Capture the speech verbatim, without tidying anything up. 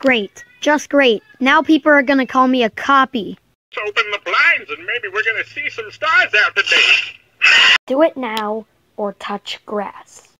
Great. Just great. Now people are gonna call me a copy. Let's open the blinds and maybe we're gonna see some stars out today. Do it now or touch grass.